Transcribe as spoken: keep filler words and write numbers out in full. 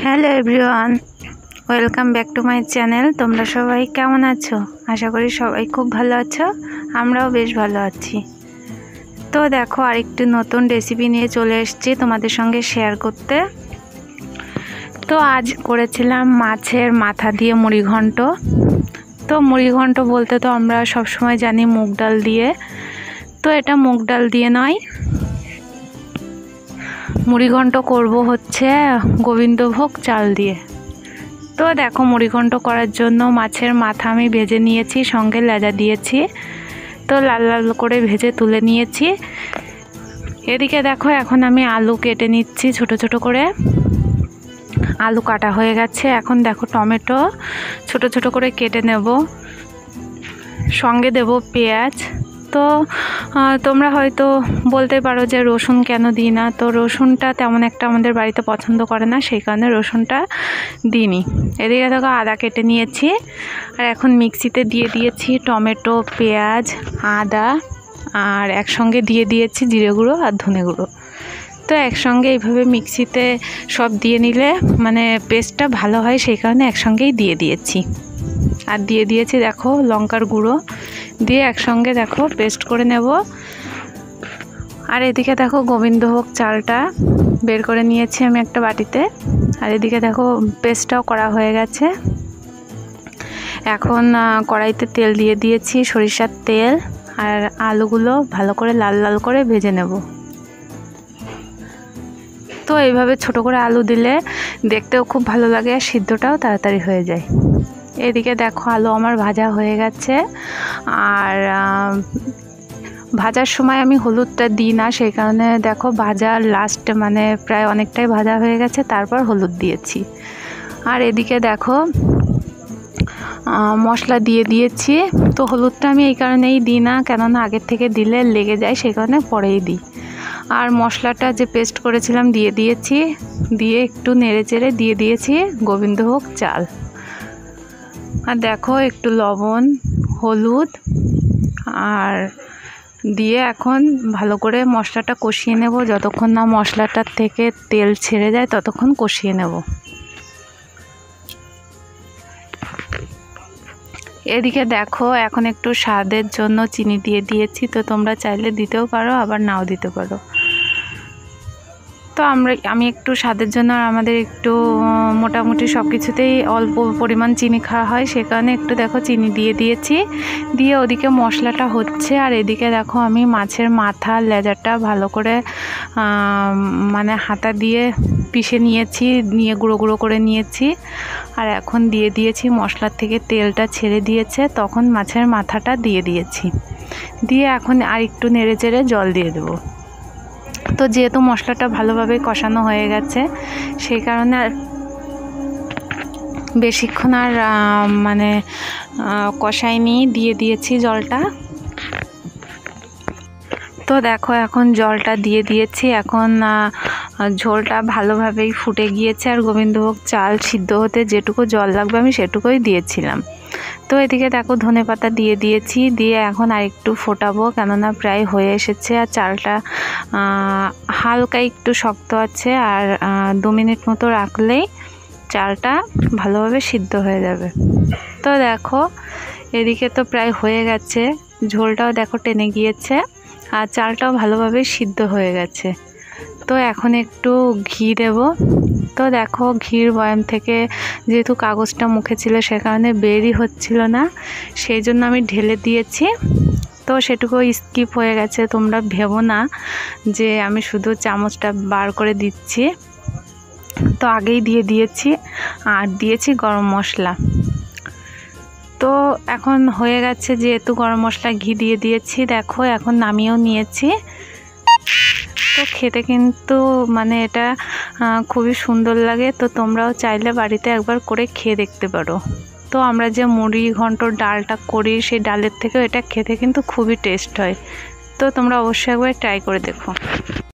Hello everyone, welcome back to my channel. তোমরা সবাই কেমন আছো? আশা করি সবাই খুব ভালো আছো, আমরাও বেশ ভালো আছি। তো দেখো, আরেকটু নতুন রেসিপি নিয়ে চলে এসেছি তোমাদের সঙ্গে শেয়ার করতে। তো আজ করেছিলাম মাছের মাথা দিয়ে মুড়িঘণ্ট। তো মুড়িঘণ্ট বলতে তো আমরা সবসময় জানি মুগ ডাল দিয়ে, তো এটা মুগ ডাল দিয়ে নয়, মুড়িঘণ্ট করব হচ্ছে গোবিন্দভোগ চাল দিয়ে। তো দেখো, মুড়িঘণ্ট করার জন্য মাছের মাথা আমি ভেজে নিয়েছি, সঙ্গে লেজা দিয়েছি। তো লাল লাল করে ভেজে তুলে নিয়েছি। এদিকে দেখো, এখন আমি আলু কেটে নিচ্ছি ছোট ছোট করে। আলু কাটা হয়ে গেছে। এখন দেখো, টমেটো ছোট ছোট করে কেটে নেব, সঙ্গে দেব পেঁয়াজ। তো তোমরা হয়তো বলতে পারো যে রসুন কেন দিই না, তো রসুনটা তেমন একটা আমাদের বাড়িতে পছন্দ করে না, সেই কারণে রসুনটা দিইনি। এদিকে দেখো, আদা কেটে নিয়েছি, আর এখন মিক্সিতে দিয়ে দিয়েছি টমেটো, পেঁয়াজ, আদা, আর একসঙ্গে দিয়ে দিয়েছি জিরে গুঁড়ো আর ধনে গুঁড়ো। তো একসঙ্গে এইভাবে মিক্সিতে সব দিয়ে নিলে মানে পেস্টটা ভালো হয়, সেই কারণে একসঙ্গেই দিয়ে দিয়েছি। আর দিয়ে দিয়েছি দেখো লঙ্কার গুঁড়ো, দিয়ে একসঙ্গে দেখো পেস্ট করে নেব। আর এদিকে দেখো, গোবিন্দভোগ চালটা বের করে নিয়েছি আমি একটা বাটিতে। আর এদিকে দেখো, পেস্টটাও করা হয়ে গেছে। এখন কড়াইতে তেল দিয়ে দিয়েছি, সরিষার তেল, আর আলুগুলো ভালো করে লাল লাল করে ভেজে নেব। তো এইভাবে ছোট করে আলু দিলে দেখতেও খুব ভালো লাগে, আর সিদ্ধটাও তাড়াতাড়ি হয়ে যায়। এদিকে দেখো, আলু আমার ভাজা হয়ে গেছে। আর ভাজার সময় আমি হলুদটা দিই না, সেই কারণে দেখো ভাজার লাস্ট মানে প্রায় অনেকটাই ভাজা হয়ে গেছে, তারপর হলুদ দিয়েছি। আর এদিকে দেখো, মশলা দিয়ে দিয়েছি। তো হলুদটা আমি এই কারণেই দিই না, কেননা আগের থেকে দিলে লেগে যায়, সেই কারণে পরেই দিই। আর মশলাটা যে পেস্ট করেছিলাম দিয়ে দিয়েছি, দিয়ে একটু নেড়ে চেড়ে দিয়ে দিয়েছি গোবিন্দভোগ চাল। আর দেখো, একটু লবণ, হলুদ আর দিয়ে এখন ভালো করে মশলাটা কষিয়ে নেব। যতক্ষণ না মশলাটার থেকে তেল ছেড়ে যায় ততক্ষণ কষিয়ে নেব। এদিকে দেখো, এখন একটু স্বাদের জন্য চিনি দিয়ে দিয়েছি। তো তোমরা চাইলে দিতেও পারো, আবার নাও দিতে পারো। তো আমরা আমি একটু স্বাদের জন্য, আর আমাদের একটু মোটামুটি সব কিছুতেই অল্প পরিমাণ চিনি খাওয়া হয়, সে কারণে একটু দেখো চিনি দিয়ে দিয়েছি। দিয়ে ওদিকে মশলাটা হচ্ছে, আর এদিকে দেখো আমি মাছের মাথা লেজাটা ভালো করে মানে হাতা দিয়ে পিষে নিয়েছি, নিয়ে গুঁড়ো গুঁড়ো করে নিয়েছি। আর এখন দিয়ে দিয়েছি, মশলার থেকে তেলটা ছেড়ে দিয়েছে, তখন মাছের মাথাটা দিয়ে দিয়েছি। দিয়ে এখন আর একটু নেড়ে চেড়ে জল দিয়ে দেবো। তো যেহেতু মশলাটা ভালোভাবে কষানো হয়ে গেছে, সেই কারণে আর বেশিক্ষণ আর মানে কষাইনি, দিয়ে দিয়েছি জলটা। তো দেখো, এখন জলটা দিয়ে দিয়েছি। এখন ঝোলটা ভালোভাবেই ফুটে গিয়েছে, আর গোবিন্দভোগ চাল সিদ্ধ হতে যেটুকু জল লাগবে আমি সেটুকুই দিয়েছিলাম। তো এদিকে দেখো, ধনেপাতা দিয়ে দিয়েছি, দিয়ে এখন আর একটু ফোটাবো, কেননা প্রায় হয়ে এসেছে। আর চালটা হালকা একটু শক্ত আছে, আর দু মিনিট মতো রাখলেই চালটা ভালোভাবে সিদ্ধ হয়ে যাবে। তো দেখো, এদিকে তো প্রায় হয়ে গেছে, ঝোলটাও দেখো টেনে গিয়েছে, আর চালটাও ভালোভাবে সিদ্ধ হয়ে গেছে। তো এখন একটু ঘি দেব। তো দেখো, ঘির বয়াম থেকে যেহেতু কাগজটা মুখে ছিল, সে কারণে বেরই হচ্ছিল না, সেই জন্য আমি ঢেলে দিয়েছি। তো সেটুকু স্কিপ হয়ে গেছে, তোমরা ভেবো না যে আমি শুধু চামচটা বার করে দিচ্ছি। তো আগেই দিয়ে দিয়েছি, আর দিয়েছি গরম মশলা। তো এখন হয়ে গেছে, যেহেতু গরম মশলা ঘি দিয়ে দিয়েছি, দেখো এখন নামিয়েও নিয়েছি। তো খেতে কিন্তু মানে এটা খুবই সুন্দর লাগে। তো তোমরাও চাইলে বাড়িতে একবার করে খেয়ে দেখতে পারো। তো আমরা যে মুড়িঘণ্ট ডালটা করি, সেই ডালের থেকেও এটা খেতে কিন্তু খুবই টেস্ট হয়। তো তোমরা অবশ্যই একবার ট্রাই করে দেখো।